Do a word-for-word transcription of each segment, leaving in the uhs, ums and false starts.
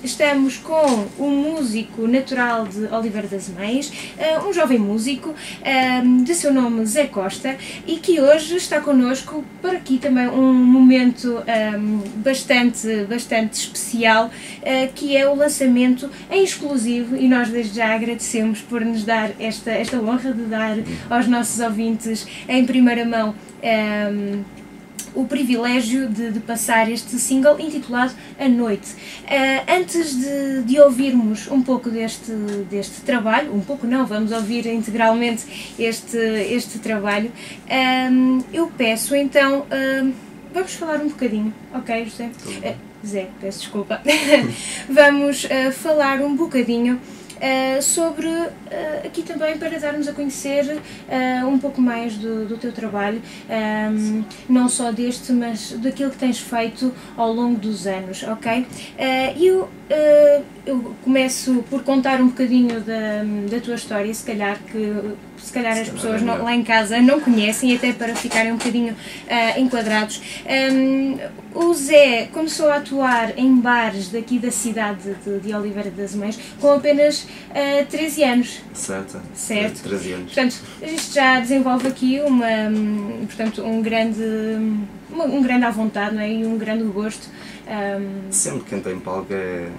estamos com o músico natural de Oliveira das Mães, um jovem músico de seu nome Zé Costa, e que hoje está connosco para aqui também um momento bastante, bastante especial, que é o lançamento em exclusivo, e nós desde já agradecemos por nos dar esta, esta honra de dar aos nossos ouvintes em primeira mão um, o privilégio de, de passar este single intitulado A Noite. Uh, antes de, de ouvirmos um pouco deste, deste trabalho, um pouco não, vamos ouvir integralmente este, este trabalho, um, eu peço então, um, vamos falar um bocadinho, ok, José? Uh, Zé, peço desculpa. Vamos uh, falar um bocadinho Uh, sobre, uh, aqui também para darmos a conhecer uh, um pouco mais do, do teu trabalho, um, não só deste, mas daquilo que tens feito ao longo dos anos, ok? Uh, eu, uh, eu começo por contar um bocadinho da, da tua história, se calhar que se calhar as pessoas não, lá em casa não conhecem, até para ficarem um bocadinho uh, enquadrados. Um, o Zé começou a atuar em bares daqui da cidade de, de Oliveira das Mães com apenas uh, treze anos. Certo. Certo. treze anos. Portanto, isto já desenvolve aqui uma, portanto, um grande, uma, um grande à vontade, não é? E um grande gosto. Um... Sempre que entra em palco é,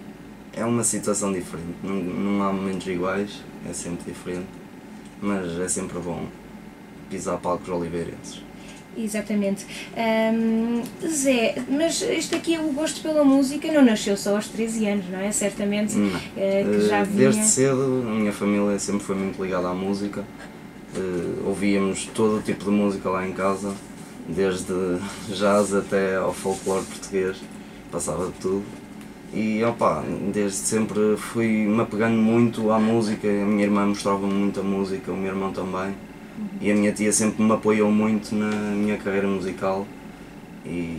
é uma situação diferente, não, não há momentos iguais, é sempre diferente. Mas é sempre bom pisar palcos oliveirenses. Exatamente. Um, Zé, mas isto aqui, o gosto pela música não nasceu só aos treze anos, não é? Certamente não. Uh, que já vinha... Desde cedo a minha família sempre foi muito ligada à música. Uh, ouvíamos todo o tipo de música lá em casa, desde jazz até ao folclore português, passava de tudo. E opa, desde sempre fui-me apegando muito à música, a minha irmã mostrava-me muita música, o meu irmão também, e a minha tia sempre me apoiou muito na minha carreira musical, e,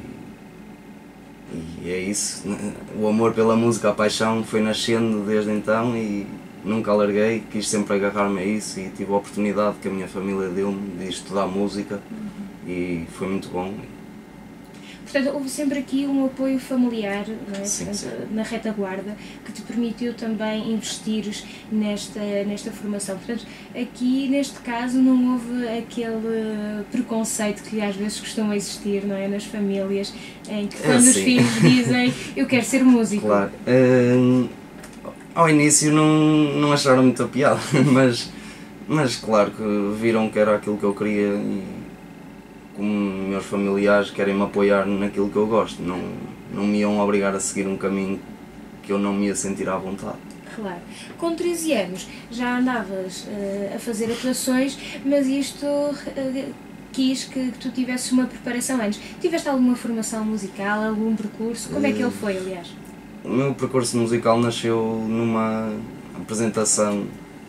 e é isso, o amor pela música, a paixão foi nascendo desde então e nunca larguei, quis sempre agarrar-me a isso e tive a oportunidade que a minha família deu-me de estudar música e foi muito bom. Portanto, houve sempre aqui um apoio familiar, não é? Sim, Portanto, sim. Na retaguarda, que te permitiu também investires nesta, nesta formação. Portanto, aqui neste caso não houve aquele preconceito que às vezes costuma existir, não é? Nas famílias, em que quando é, os filhos dizem eu quero ser músico. Claro. Uh, ao início não, não acharam muita piada, mas, mas claro que viram que era aquilo que eu queria e como meus familiares querem me apoiar naquilo que eu gosto, não, não me iam obrigar a seguir um caminho que eu não me ia sentir à vontade. Claro. Com treze anos já andavas uh, a fazer atuações, mas isto uh, quis que, que tu tivesses uma preparação antes. Tiveste alguma formação musical, algum percurso? Como é que ele foi, aliás? O meu percurso musical nasceu numa apresentação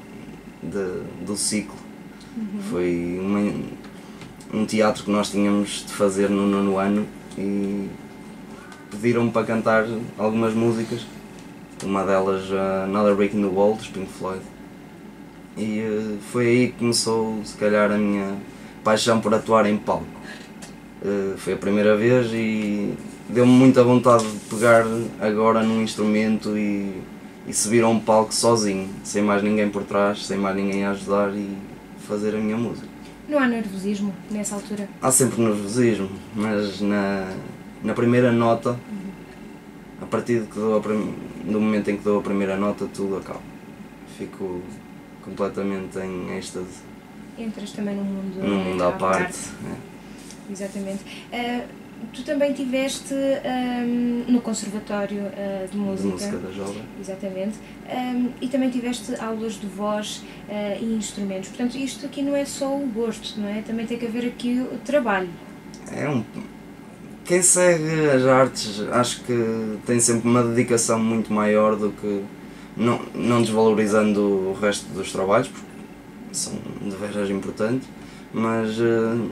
de, do ciclo. Uhum. Foi uma... um teatro que nós tínhamos de fazer no nono ano e pediram-me para cantar algumas músicas, uma delas uh, Another Brick in the Wall, dos Pink Floyd, e uh, foi aí que começou se calhar a minha paixão por atuar em palco. Uh, foi a primeira vez e deu-me muita vontade de pegar agora num instrumento e, e subir a um palco sozinho, sem mais ninguém por trás, sem mais ninguém a ajudar e fazer a minha música. Não há nervosismo nessa altura? Há sempre nervosismo, mas na, na primeira nota, a partir de que dou a prim, do momento em que dou a primeira nota, tudo acaba. Fico completamente em êxtase. Entras também num mundo, num mundo à parte. parte. É. Exatamente. Uh, tu também estiveste um, no Conservatório uh, de Música. De Música da Jovem. Exatamente. Um, e também tiveste aulas de voz uh, e instrumentos. Portanto, isto aqui não é só o gosto, não é? Também tem que haver aqui o trabalho. É um... Quem segue as artes, acho que tem sempre uma dedicação muito maior do que... Não, não desvalorizando o resto dos trabalhos, porque são de veras importantes, mas... Uh,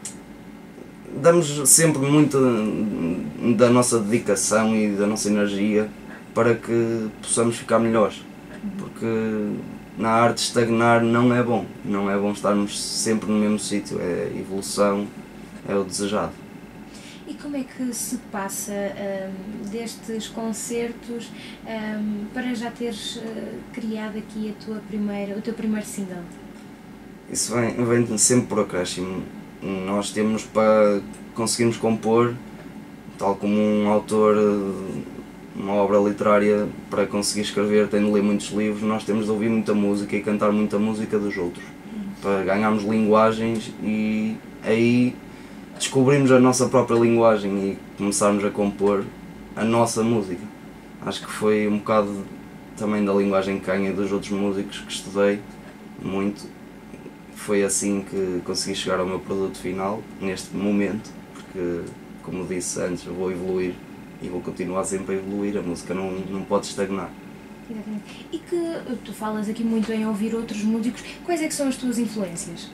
damos sempre muito da nossa dedicação e da nossa energia para que possamos ficar melhores, porque na arte estagnar não é bom, não é bom estarmos sempre no mesmo sítio, é evolução, é o desejado. E como é que se passa um, destes concertos um, para já teres uh, criado aqui a tua primeira, o teu primeiro single? Isso vem, vem sempre por acréscimo. Nós temos para conseguirmos compor, tal como um autor, uma obra literária, para conseguir escrever tem de ler muitos livros, nós temos de ouvir muita música e cantar muita música dos outros, para ganharmos linguagens e aí descobrimos a nossa própria linguagem e começarmos a compor a nossa música. Acho que foi um bocado também da linguagem que ganhei dos outros músicos que estudei muito. Foi assim que consegui chegar ao meu produto final, neste momento, porque, como disse antes, eu vou evoluir e vou continuar sempre a evoluir, a música não, não pode estagnar. Exatamente. E que tu falas aqui muito em ouvir outros músicos, quais é que são as tuas influências?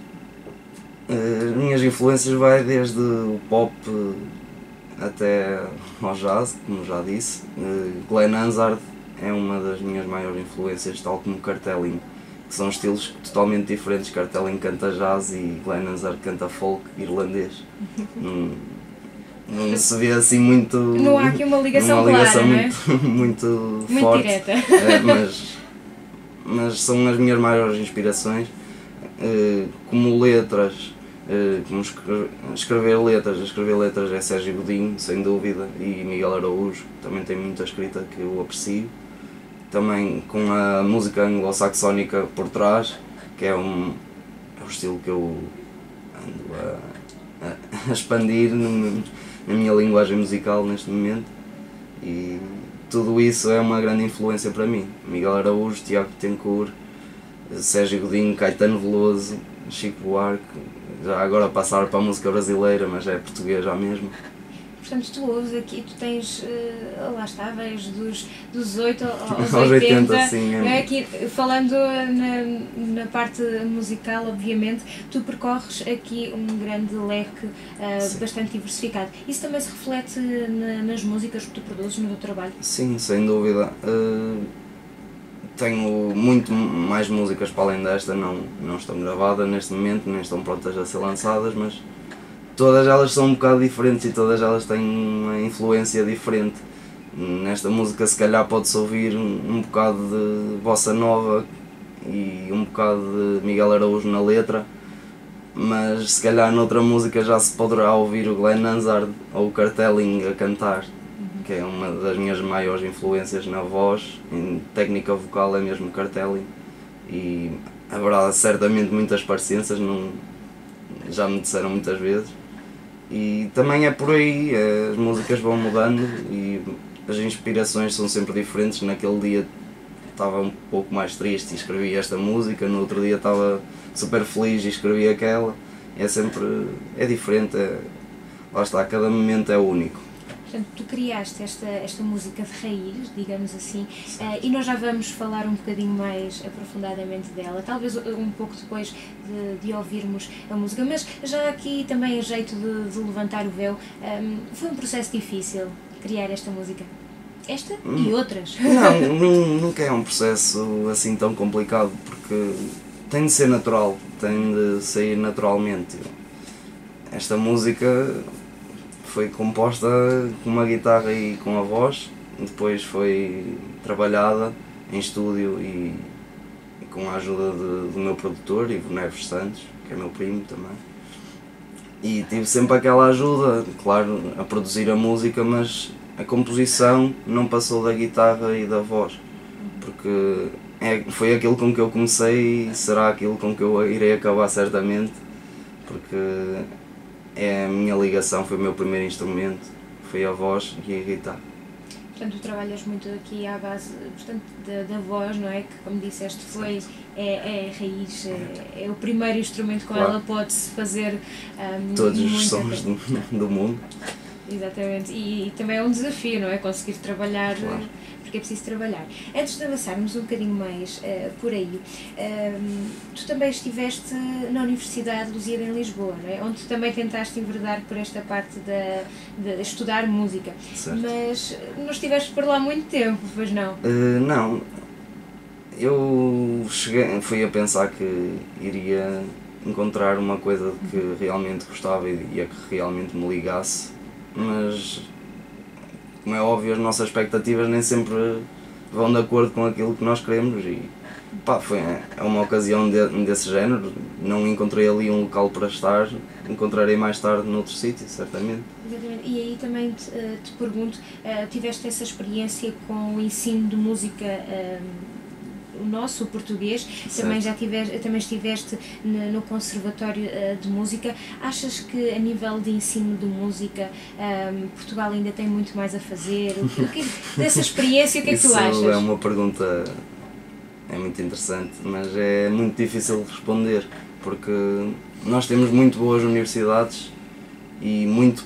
As minhas influências vai desde o pop até ao jazz, como já disse. Glenn Hansard é uma das minhas maiores influências, tal como Cartelling, que são estilos totalmente diferentes. Cartelling canta jazz e Glenn Hansard canta folk irlandês. não, não se vê assim muito... Não há aqui uma ligação, uma ligação clara, muito, não é? muito, muito forte, direta. É, mas, mas são as minhas maiores inspirações. Como letras, como escrever letras, escrever letras é Sérgio Godinho, sem dúvida, e Miguel Araújo, também tem muita escrita que eu aprecio. Também com a música anglo-saxónica por trás, que é um, é um estilo que eu ando a, a, a expandir no, na minha linguagem musical neste momento, e tudo isso é uma grande influência para mim. Miguel Araújo, Tiago Bittencourt, Sérgio Godinho, Caetano Veloso, Chico Buarque, já agora passar para a música brasileira, mas é português já mesmo. Portanto, tu ouves aqui, tu tens, uh, lá está, vais dos, dos oito aos, aos oitenta, oitenta, sim, é. Aqui, falando na, na parte musical, obviamente, tu percorres aqui um grande leque uh, bastante diversificado. Isso também se reflete na, nas músicas que tu produzes no teu trabalho? Sim, sem dúvida. Uh, tenho muito mais músicas para além desta, não, não estão gravadas neste momento, nem estão prontas a ser lançadas, mas todas elas são um bocado diferentes e todas elas têm uma influência diferente. Nesta música se calhar pode-se ouvir um, um bocado de bossa nova e um bocado de Miguel Araújo na letra, mas se calhar noutra música já se poderá ouvir o Glenn Hansard ou o Cartelling a cantar, que é uma das minhas maiores influências na voz, em técnica vocal é mesmo Cartelling, e haverá certamente muitas parecenças, não, já me disseram muitas vezes. E também é por aí, as músicas vão mudando e as inspirações são sempre diferentes. Naquele dia estava um pouco mais triste e escrevi esta música, no outro dia estava super feliz e escrevi aquela. É sempre, é diferente, é, lá está, cada momento é único. Portanto, tu criaste esta, esta música de raiz, digamos assim, uh, e nós já vamos falar um bocadinho mais aprofundadamente dela, talvez um pouco depois de, de ouvirmos a música, mas já aqui também a jeito de, de levantar o véu, um, foi um processo difícil criar esta música? Esta hum. e outras? Não, nunca é um processo assim tão complicado, porque tem de ser natural, tem de sair naturalmente. Esta música foi composta com uma guitarra e com a voz, depois foi trabalhada em estúdio e, e com a ajuda de, do meu produtor, Ivo Neves Santos, que é meu primo também. E tive sempre aquela ajuda, claro, a produzir a música, mas a composição não passou da guitarra e da voz, porque é, foi aquilo com que eu comecei e será aquilo com que eu irei acabar certamente, porque é a minha ligação, foi o meu primeiro instrumento, foi a voz e a guitarra. Portanto, tu trabalhas muito aqui à base, portanto, da, da voz, não é? Que, como disseste, foi, é, é a raiz, é, é o primeiro instrumento com claro. Ela pode-se fazer um, todos os sons do, do mundo. Exatamente, e, e também é um desafio, não é? Conseguir trabalhar, claro. Porque é preciso trabalhar. Antes de avançarmos um bocadinho mais uh, por aí, uh, tu também estiveste na Universidade de Lusíada em Lisboa, não é? Onde tu também tentaste enverdar por esta parte de, de estudar música, certo. Mas não estiveste por lá muito tempo, pois não? Uh, não, eu cheguei, fui a pensar que iria encontrar uma coisa que realmente gostava e a que realmente me ligasse mas como é óbvio as nossas expectativas nem sempre vão de acordo com aquilo que nós queremos e pá, foi, é uma ocasião de, desse género, não encontrei ali um local para estar, encontrarei mais tarde noutro sítio, certamente. Exatamente. E aí também te, te pergunto, tiveste essa experiência com o ensino de música, o nosso, o português, também já tiveste, também estiveste no Conservatório de Música. Achas que a nível de ensino de música Portugal ainda tem muito mais a fazer? O que, dessa experiência, o que é que tu achas? Isso é uma pergunta é muito interessante, mas é muito difícil de responder, porque nós temos muito boas universidades e muito,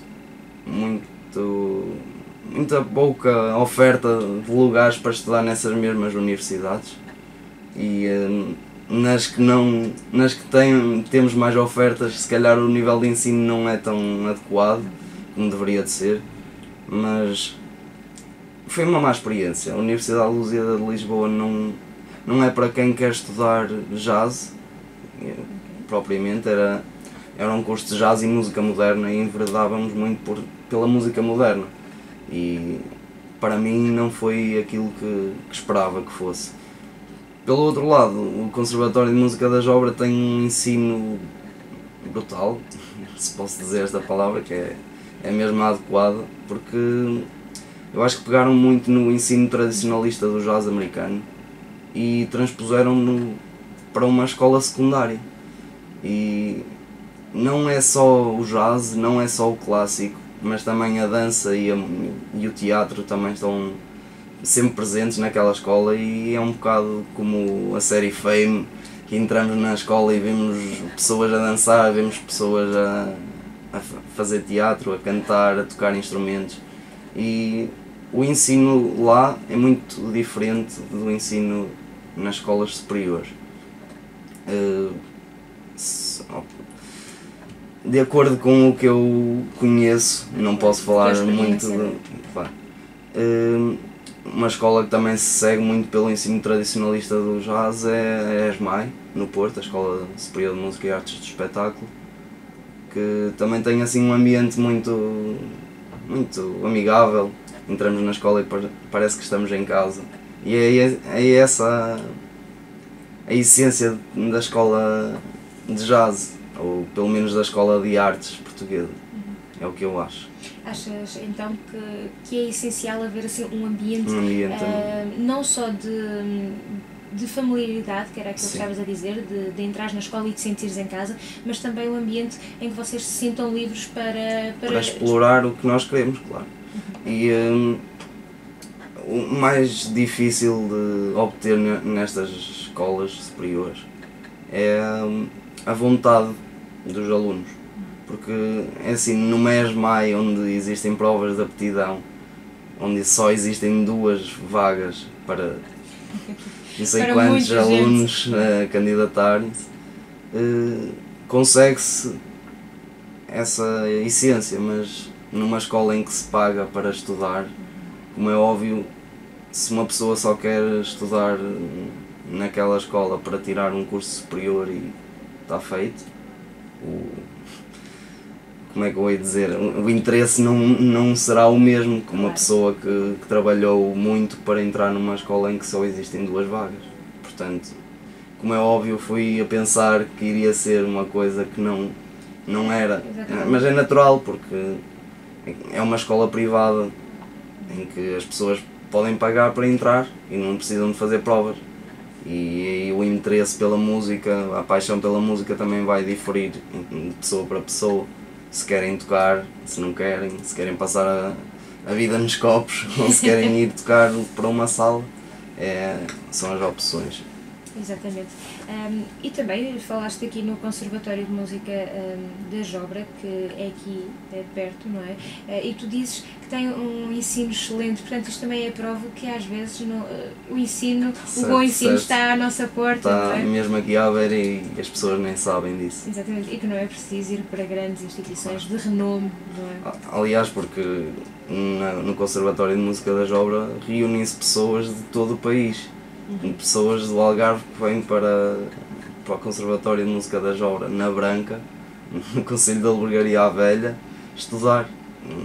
muito, muita pouca oferta de lugares para estudar nessas mesmas universidades. E uh, nas que não, nas que tem, temos mais ofertas, se calhar o nível de ensino não é tão adequado como deveria de ser, mas foi uma má experiência. A Universidade de Lusíada de Lisboa não, não é para quem quer estudar jazz, propriamente, era, era um curso de jazz e música moderna e enveredávamos muito por, pela música moderna e para mim não foi aquilo que, que esperava que fosse. Pelo outro lado, o Conservatório de Música da Jobra tem um ensino brutal, se posso dizer esta palavra, que é, é mesmo adequada, porque eu acho que pegaram muito no ensino tradicionalista do jazz americano e transpuseram-no para uma escola secundária. E não é só o jazz, não é só o clássico, mas também a dança e, a, e o teatro também estão sempre presentes naquela escola e é um bocado como a série Fame, que entramos na escola e vemos pessoas a dançar, vemos pessoas a, a fazer teatro, a cantar, a tocar instrumentos e o ensino lá é muito diferente do ensino nas escolas superiores. Uh, se, de acordo com o que eu conheço, não posso falar muito de, claro, uh, uma escola que também se segue muito pelo ensino tradicionalista do jazz é a ESMAI, no Porto, a Escola Superior de Música e Artes do Espetáculo, que também tem assim um ambiente muito, muito amigável. Entramos na escola e parece que estamos em casa. E é, é essa a essência da escola de jazz, ou pelo menos da escola de artes portuguesa. É o que eu acho. Achas então que, que é essencial haver assim, um ambiente, um ambiente uh, não só de, de familiaridade, que era aquilo que estavas a dizer, de, de entrar na escola e de sentires em casa, mas também um ambiente em que vocês se sintam livres para... Para, para explorar o que nós queremos, claro. Uhum. E um, o mais difícil de obter nestas escolas superiores é um, a vontade dos alunos. Porque é assim, no ESMAI, onde existem provas de aptidão, onde só existem duas vagas para não sei para quantos alunos uh, candidatarem-se, uh, consegue-se essa essência, mas numa escola em que se paga para estudar, como é óbvio, se uma pessoa só quer estudar naquela escola para tirar um curso superior e está feito, o como é que eu vou dizer, o interesse não, não será o mesmo que uma pessoa que, que trabalhou muito para entrar numa escola em que só existem duas vagas. Portanto, como é óbvio, fui a pensar que iria ser uma coisa que não, não era, mas é natural porque é uma escola privada em que as pessoas podem pagar para entrar e não precisam de fazer provas. E, e o interesse pela música, a paixão pela música também vai diferir de pessoa para pessoa. Se querem tocar, se não querem, se querem passar a, a vida nos copos ou se querem ir tocar para uma sala, é, são as opções. Exatamente. Um, e também falaste aqui no Conservatório de Música um, da Jobra, que é aqui é perto, não é? Uh, e tu dizes que tem um ensino excelente, portanto isto também é prova que às vezes no, uh, o ensino, certo, o bom ensino certo. Está à nossa porta. Está não é? Mesmo aqui à beira e as pessoas nem sabem disso. Exatamente, e que não é preciso ir para grandes instituições de renome, não é? Aliás, porque no Conservatório de Música da Jobra reúnem-se pessoas de todo o país. Uhum. Pessoas do Algarve que vêm para, para o Conservatório de Música da Jobra, na Branca, no Conselho de Albergaria à Velha, estudar.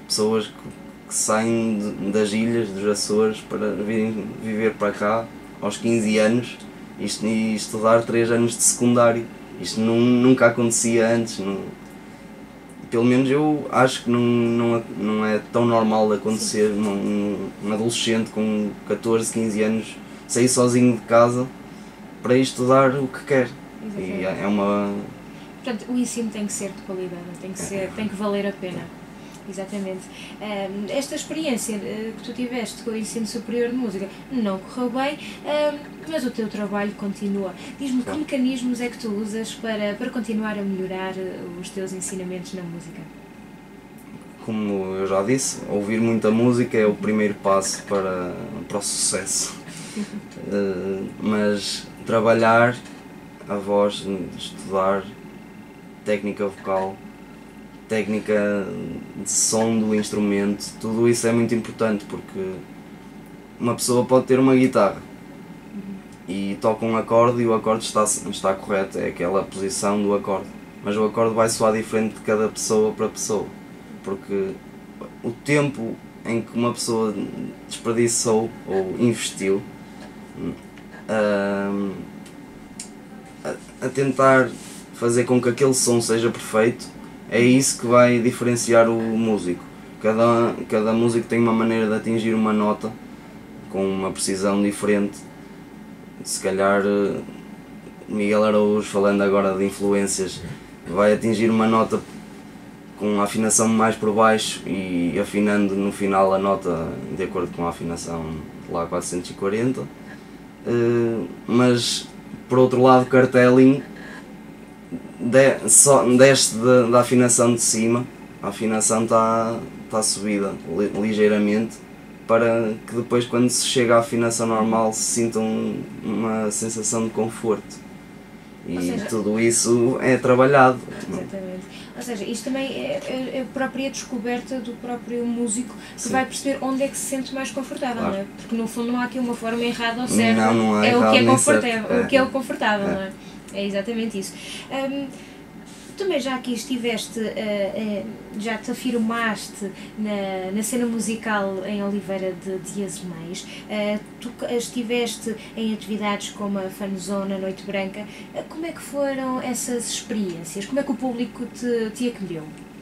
pessoas que, que saem de, das ilhas, dos Açores, para virem viver para cá aos quinze anos isto, e estudar três anos de secundário. Isto não, nunca acontecia antes. Não, pelo menos eu acho que não, não, não é tão normal de acontecer um, um adolescente com catorze, quinze anos sair sozinho de casa para ir estudar o que quer. Exatamente. E é uma... Portanto, o ensino tem que ser de qualidade, tem que, ser, tem que valer a pena. Exatamente. Um, esta experiência uh, que tu tiveste com o ensino superior de música não correu bem, um, mas o teu trabalho continua. Diz-me que mecanismos é que tu usas para, para continuar a melhorar uh, os teus ensinamentos na música? Como eu já disse, ouvir muita música é o primeiro passo para, para o sucesso. uh, mas trabalhar a voz, estudar técnica vocal, técnica de som do instrumento, tudo isso é muito importante, porque uma pessoa pode ter uma guitarra e toca um acorde e o acorde está, está correto, é aquela posição do acorde, mas o acorde vai soar diferente de cada pessoa para pessoa, porque o tempo em que uma pessoa desperdiçou ou investiu a, a tentar fazer com que aquele som seja perfeito, é isso que vai diferenciar o músico. Cada, cada músico tem uma maneira de atingir uma nota com uma precisão diferente. Se calhar Miguel Araújo, falando agora de influências, vai atingir uma nota com a afinação mais por baixo e afinando no final a nota de acordo com a afinação lá quatrocentos e quarenta. Mas por outro lado, Cartelling De, só, desce da, da afinação de cima, a afinação está tá subida li, ligeiramente, para que depois, quando se chega à afinação normal, se sintam uma sensação de conforto. E seja, tudo isso é trabalhado. Exatamente. Ou seja, isto também é, é, é a própria descoberta do próprio músico, que Sim. vai perceber onde é que se sente mais confortável, claro. Não é? Porque no fundo não há aqui uma forma errada ou certa, não, não há é, errado, o que é, confortável, é. o que é o confortável, é. Não é? É exatamente isso. Um, também já aqui estiveste, uh, uh, já te afirmaste na, na cena musical em Oliveira de, de Azeméis, uh, tu estiveste em atividades como a Fanzona, Noite Branca. Uh, como é que foram essas experiências? Como é que o público te, te acolheu?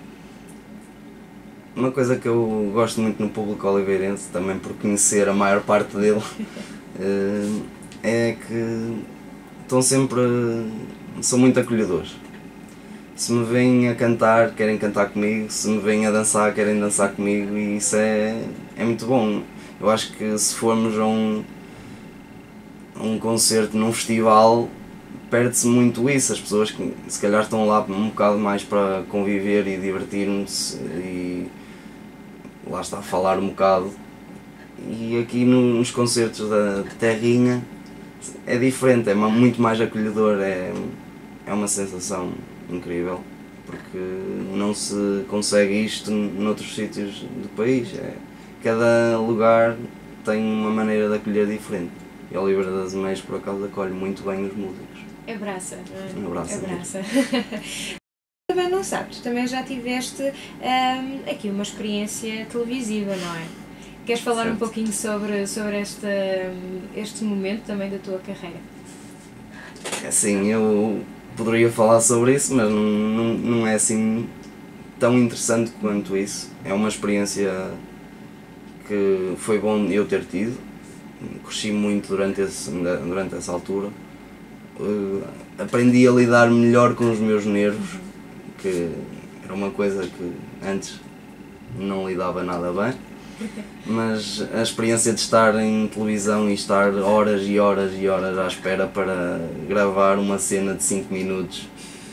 Uma coisa que eu gosto muito no público oliveirense, também por conhecer a maior parte dele, uh, é que estão sempre, são muito acolhedores. Se me vêm a cantar, querem cantar comigo, se me vêm a dançar, querem dançar comigo, e isso é, é muito bom. Eu acho que se formos a um, a um concerto num festival, perde-se muito isso. As pessoas que se calhar estão lá um bocado mais para conviver e divertir-se e lá está a falar um bocado. E aqui no, nos concertos da Terrinha é diferente, é muito mais acolhedor, é, é uma sensação incrível, porque não se consegue isto noutros sítios do país. É, cada lugar tem uma maneira de acolher diferente, e a Oliveira de Azeméis por acaso acolhe muito bem os músicos. Abraça, não é? Abraça. Abraça. Também não sabes, também já tiveste um, aqui uma experiência televisiva, não é? Queres falar certo. um pouquinho sobre, sobre este, este momento também da tua carreira? Sim, eu poderia falar sobre isso, mas não, não, não é assim tão interessante quanto isso. É uma experiência que foi bom eu ter tido, cresci muito durante, esse, durante essa altura, uh, aprendi a lidar melhor com os meus nervos, que era uma coisa que antes não lidava nada bem. Mas a experiência de estar em televisão e estar horas e horas e horas à espera para gravar uma cena de cinco minutos,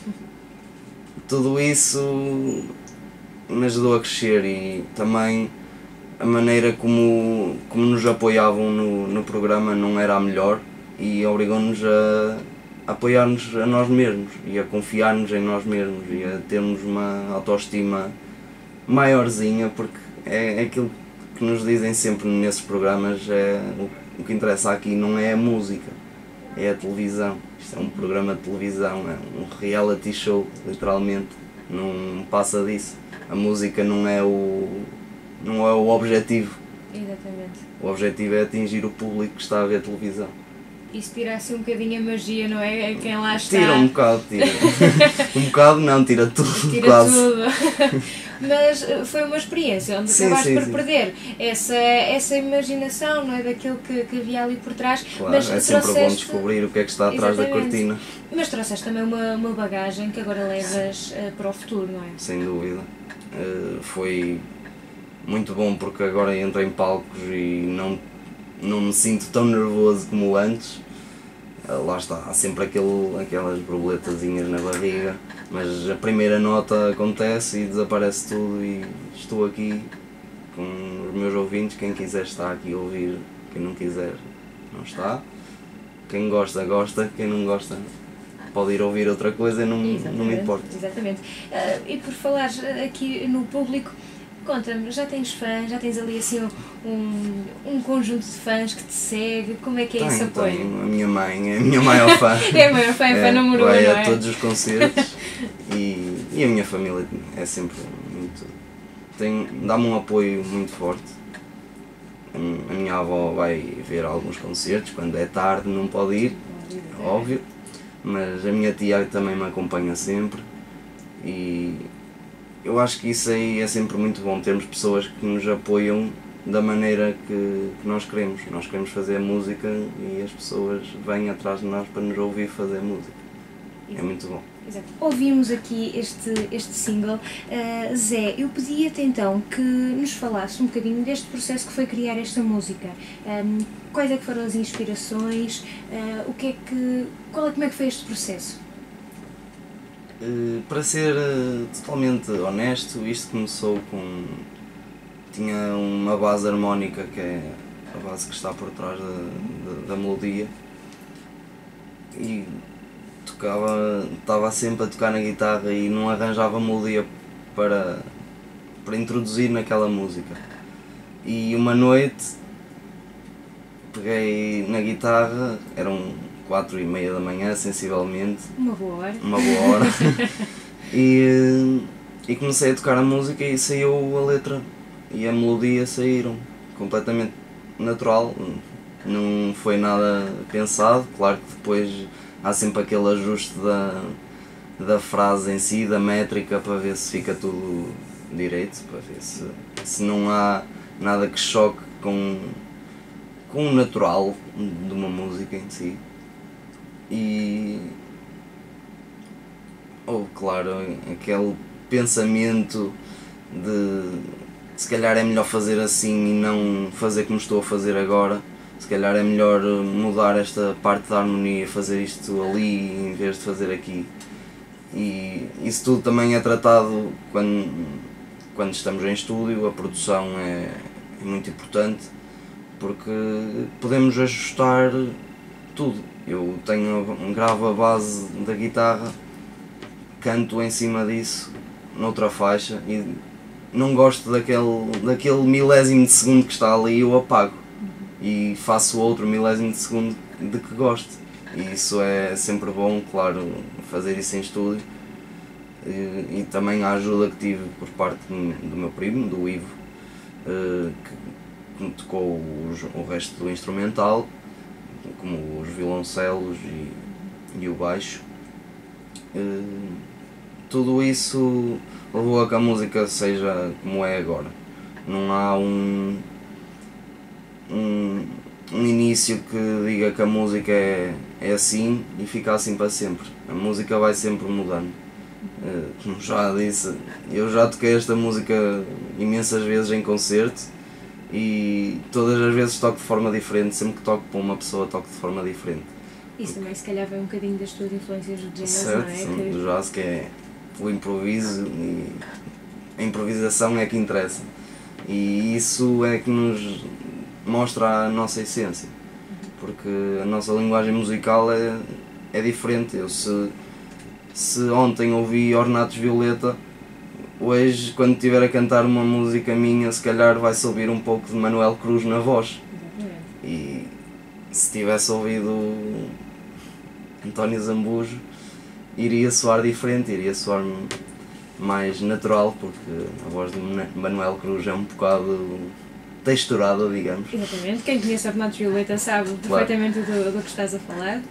tudo isso me ajudou a crescer, e também a maneira como, como nos apoiavam no, no programa não era a melhor, e obrigou-nos a, a apoiar-nos a nós mesmos e a confiar-nos em nós mesmos e a termos uma autoestima maiorzinha, porque é, é aquilo que nos dizem sempre nesses programas, é, o, o que interessa aqui não é a música, é a televisão. Isto é um programa de televisão, é um reality show, literalmente, não passa disso. A música não é o, não é o objetivo. Exatamente. O objetivo é atingir o público que está a ver televisão. Isso tira assim um bocadinho a magia, não é? Quem lá está. Tira um bocado, tira. Um bocado não, tira tudo. Tira quase. tudo. Mas foi uma experiência onde Sim, acabaste sim, por sim. perder essa, essa imaginação, não é? Daquilo que, que havia ali por trás. Claro, Mas é sempre bom trouxeste- descobrir o que é que está atrás da Exatamente. cortina, Mas trouxeste também uma, uma bagagem que agora levas eh, para o futuro, não é? sem dúvida. Uh, foi muito bom porque agora entro em palcos e não, não me sinto tão nervoso como antes. Uh, lá está, há sempre aquele, aquelas borboletazinhas na barriga, mas a primeira nota acontece e desaparece tudo e estou aqui com os meus ouvintes. Quem quiser está aqui a ouvir, quem não quiser não está. Quem gosta, gosta, quem não gosta pode ir ouvir outra coisa e não, não me importa. Exatamente. Ah, e por falar aqui no público, conta-me, já tens fãs, já tens ali assim um, um conjunto de fãs que te segue, como é que é esse Tenho, apoio? tenho. A minha mãe é a minha maior fã. É a maior fã, é fã número um, vai não a é? todos os concertos e, e a minha família é sempre muito... tem- dá-me um apoio muito forte. A mi- a minha avó vai ver alguns concertos, quando é tarde não pode ir, é óbvio, mas a minha tia também me acompanha sempre e eu acho que isso aí é sempre muito bom, termos pessoas que nos apoiam da maneira que, que nós queremos. Nós queremos fazer música e as pessoas vêm atrás de nós para nos ouvir fazer música. É muito bom. Exato. Ouvimos aqui este, este single. Uh, Zé, eu pedia-te então que nos falasse um bocadinho deste processo que foi criar esta música. Um, quais é que foram as inspirações? Uh, o que é que, qual é, como é que foi este processo? Uh, para ser uh, totalmente honesto, isto começou com... tinha uma base harmónica que é a base que está por trás da, da, da melodia e tocava, estava sempre a tocar na guitarra e não arranjava melodia para, para introduzir naquela música. E uma noite peguei na guitarra, eram quatro e meia da manhã sensivelmente, Uma boa hora. uma boa hora, e, e comecei a tocar a música e saiu a letra e a melodia saíram completamente natural, não foi nada pensado. Claro que depois há sempre aquele ajuste da, da frase em si, da métrica, para ver se fica tudo direito, para ver se, se não há nada que choque com, com o natural de uma música em si. E, ou claro, aquele pensamento de se calhar é melhor fazer assim e não fazer como estou a fazer agora, se calhar é melhor mudar esta parte da harmonia, fazer isto ali em vez de fazer aqui. E isso tudo também é tratado quando, quando estamos em estúdio. A produção é, é muito importante porque podemos ajustar tudo. Eu tenho, gravo a base da guitarra, canto em cima disso noutra faixa e não gosto daquele, daquele milésimo de segundo que está ali, eu apago e faço outro milésimo de segundo de que gosto. E isso é sempre bom, claro, fazer isso em estúdio. E, e também a ajuda que tive por parte do meu primo, do Ivo, que me tocou os, o resto do instrumental, como os violoncelos e, e o baixo. E, tudo isso levou a que a música seja como é agora. Não há um, um, um início que diga que a música é, é assim e fica assim para sempre. A música vai sempre mudando. Como já disse, eu já toquei esta música imensas vezes em concerto e todas as vezes toco de forma diferente. Sempre que toco para uma pessoa, toco de forma diferente. Isso também se calhar vem um bocadinho das tuas influências do jazz, Certo, não é? Que... do jazz, que é o improviso, e a improvisação é que interessa e isso é que nos mostra a nossa essência, porque a nossa linguagem musical é, é diferente. Eu se, se ontem ouvi Ornatos Violeta, hoje quando estiver a cantar uma música minha se calhar vai-se ouvir um pouco de Manuel Cruz na voz. Exatamente. E se tivesse ouvido António Zambujo iria soar diferente, iria soar mais natural, porque a voz do Manuel Cruz é um bocado texturada, digamos. Exatamente, quem conhece a Renato Violeta sabe Claro. perfeitamente do, do que estás a falar.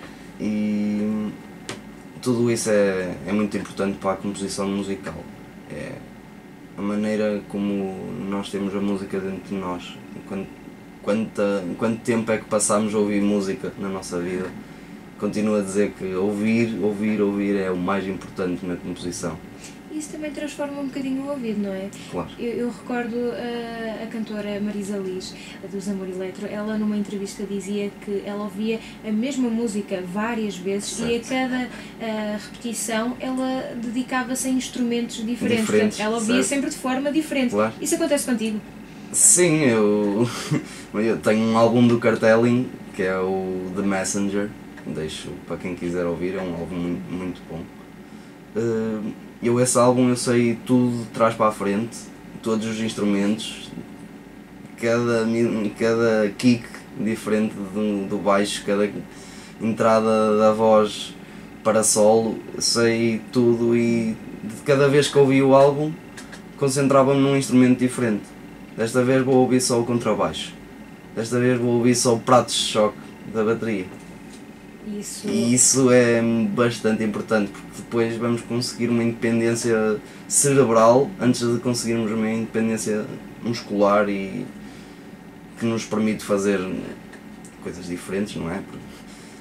E tudo isso é, é muito importante para a composição musical. É a maneira como nós temos a música dentro de nós. Quanto, quanta, quanto tempo é que passamos a ouvir música na nossa vida? Continuo a dizer que ouvir, ouvir, ouvir é o mais importante na composição. Isso também transforma um bocadinho o ouvido, não é? Claro. Eu, eu recordo a, a cantora Marisa Liz, dos Amor Eletro, ela numa entrevista dizia que ela ouvia a mesma música várias vezes, certo, e a cada uh, repetição ela dedicava-se a instrumentos diferentes. diferentes Portanto, ela ouvia certo. sempre de forma diferente. Claro. Isso acontece contigo? Sim, eu, eu tenho um álbum do Cartelling, que é o The Messenger, deixo para quem quiser ouvir, é um álbum muito, muito bom. Uh, Eu esse álbum eu sei tudo de trás para a frente, todos os instrumentos, cada, cada kick diferente do, do baixo, cada entrada da voz para solo, sei tudo, e de cada vez que ouvi o álbum concentrava-me num instrumento diferente. Desta vez vou ouvir só o contrabaixo, desta vez vou ouvir só o prato de choque da bateria. Isso... E isso é bastante importante, porque depois vamos conseguir uma independência cerebral antes de conseguirmos uma independência muscular e que nos permite fazer coisas diferentes, não é? Porque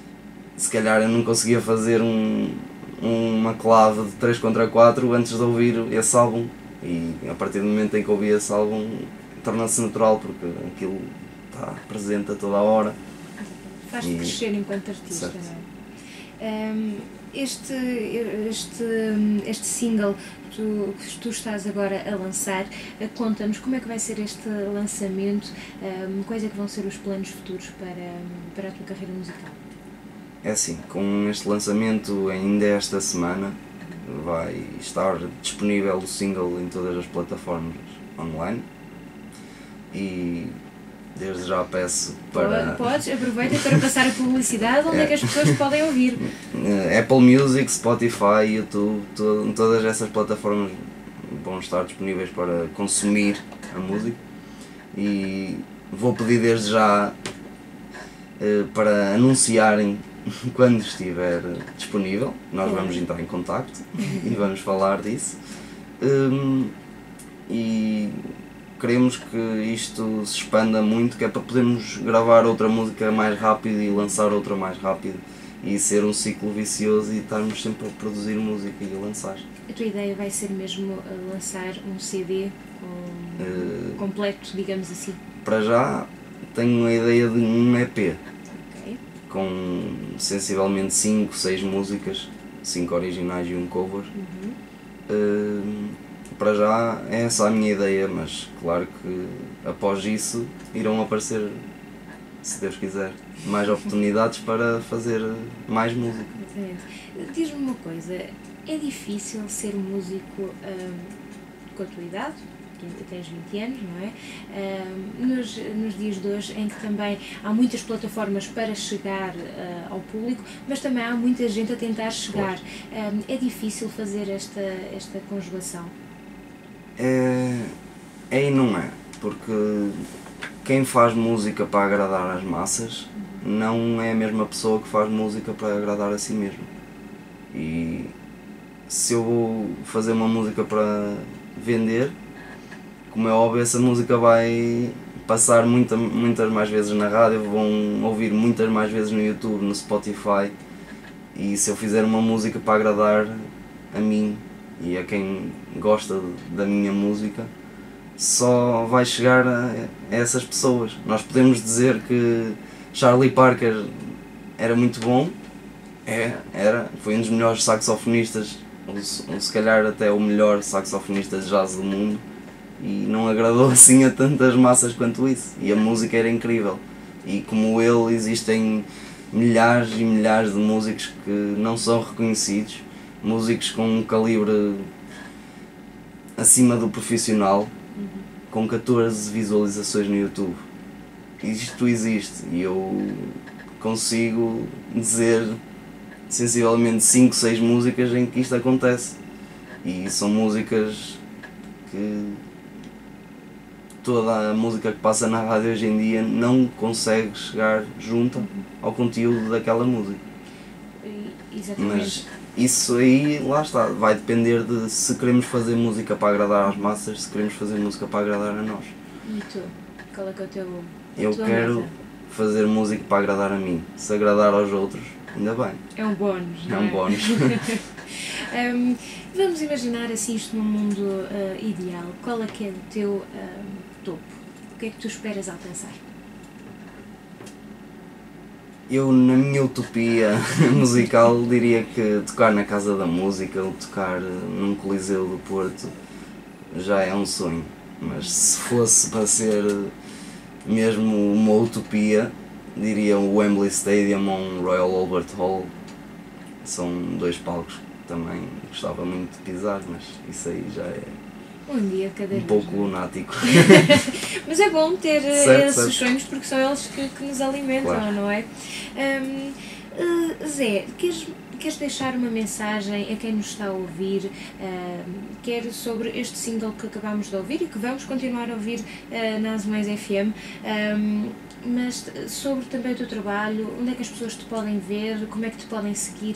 se calhar eu não conseguia fazer um, uma clave de três contra quatro antes de ouvir esse álbum, e a partir do momento em que ouvi esse álbum torna-se natural, porque aquilo está presente a toda a hora. Faz-te crescer enquanto artista, certo. Não é? Um, este, este, este single que tu, que tu estás agora a lançar, conta-nos como é que vai ser este lançamento, um, quais é que vão ser os planos futuros para, para a tua carreira musical? É assim, com este lançamento ainda esta semana vai estar disponível o single em todas as plataformas online, e desde já peço para... Podes, aproveita para passar a publicidade, onde é, é que as pessoas podem ouvir. Apple Music, Spotify, YouTube, to, todas essas plataformas vão estar disponíveis para consumir a música, e vou pedir desde já uh, para anunciarem quando estiver disponível. Nós vamos entrar em contacto e vamos falar disso. Um, e queremos que isto se expanda muito, que é para podermos gravar outra música mais rápido e lançar outra mais rápido, e ser um ciclo vicioso e estarmos sempre a produzir música e a lançar. A tua ideia vai ser mesmo lançar um C D com, uh, completo, digamos assim? Para já tenho a ideia de um E P, okay, com sensivelmente cinco, seis músicas, cinco originais e um cover. Uhum. Uh, Para já é essa a minha ideia, mas claro que após isso irão aparecer, se Deus quiser, mais oportunidades para fazer mais música. Exatamente. Diz-me uma coisa, é difícil ser músico hum, com a tua idade? Tens vinte anos, não é? Um, nos, nos dias de hoje, em que também há muitas plataformas para chegar uh, ao público, mas também há muita gente a tentar chegar. Um, é difícil fazer esta, esta conjugação? É, é e não é, porque quem faz música para agradar as massas não é a mesma pessoa que faz música para agradar a si mesmo. E se eu vou fazer uma música para vender, como é óbvio, essa música vai passar muita, muitas mais vezes na rádio, vão ouvir muitas mais vezes no YouTube, no Spotify, e se eu fizer uma música para agradar a mim e a quem gosta da minha música, só vai chegar a essas pessoas. Nós podemos dizer que Charlie Parker era muito bom, é, era, foi um dos melhores saxofonistas, ou se calhar até o melhor saxofonista de jazz do mundo, e não agradou assim a tantas massas quanto isso, e a música era incrível. E como ele, existem milhares e milhares de músicos que não são reconhecidos, músicos com um calibre acima do profissional, uhum, com catorze visualizações no YouTube. Isto existe, e eu consigo dizer sensivelmente cinco, seis músicas em que isto acontece. E são músicas que toda a música que passa na rádio hoje em dia não consegue chegar junto ao conteúdo daquela música. Exatamente. Mas isso aí, lá está, vai depender de se queremos fazer música para agradar às massas, se queremos fazer música para agradar a nós. E tu? Qual é que é o teu... Eu quero meta? fazer música para agradar a mim. Se agradar aos outros, ainda bem. É um bónus, não é? É um bónus. um, vamos imaginar assim isto num mundo uh, ideal. Qual é que é o teu uh, topo? O que é que tu esperas alcançar? Eu, na minha utopia musical, diria que tocar na Casa da Música ou tocar num Coliseu do Porto já é um sonho. Mas se fosse para ser mesmo uma utopia, diria o Wembley Stadium ou um Royal Albert Hall. São dois palcos que também gostava muito de pisar, mas isso aí já é um dia cada vez, um pouco não? lunático. Mas é bom ter certo, esses certo. sonhos porque são eles que, que nos alimentam, claro. Não é? Um, uh, Zé, queres, queres deixar uma mensagem a quem nos está a ouvir, uh, quer sobre este single que acabámos de ouvir e que vamos continuar a ouvir uh, na Azemais F M, um, mas sobre também o teu trabalho, onde é que as pessoas te podem ver, como é que te podem seguir?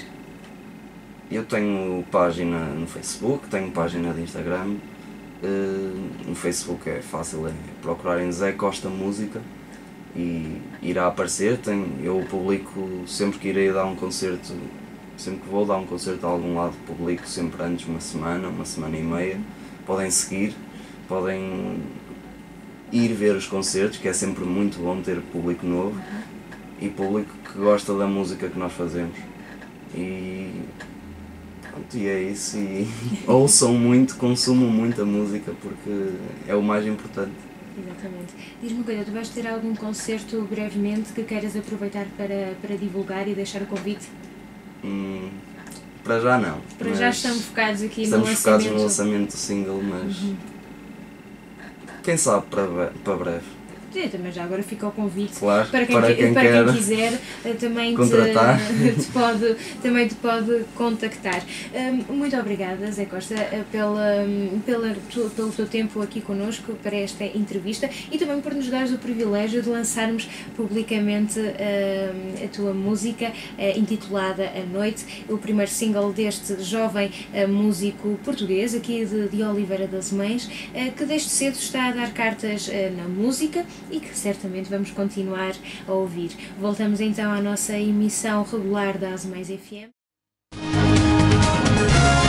Eu tenho página no Facebook, tenho página de Instagram. Uh, no Facebook é fácil, é procurarem Zé Costa Música e irá aparecer. Tenho, eu publico sempre que irei dar um concerto, sempre que vou dar um concerto a algum lado, publico sempre antes, uma semana, uma semana e meia. Podem seguir, podem ir ver os concertos, que é sempre muito bom ter público novo e público que gosta da música que nós fazemos. E pronto, e é isso, e ouçam muito, consumam muita música porque é o mais importante. Exatamente. Diz-me uma coisa, tu vais ter algum concerto brevemente que queiras aproveitar para, para divulgar e deixar o convite? Hum, para já não. Para já estamos focados aqui estamos no lançamento. Estamos focados no lançamento do single, mas uhum. quem sabe para, para breve. É, também já agora fica o convite, claro, para quem, para quem, para quer quem quiser também contratar. Te, te pode, também te pode contactar. Um, muito obrigada, Zé Costa, pela, pela, tu, pelo teu tempo aqui connosco para esta entrevista e também por nos dares o privilégio de lançarmos publicamente um, a tua música uh, intitulada A Noite, o primeiro single deste jovem uh, músico português aqui de, de Oliveira das Mães, uh, que desde cedo está a dar cartas uh, na música e que certamente vamos continuar a ouvir. Voltamos então à nossa emissão regular da Azemais F M.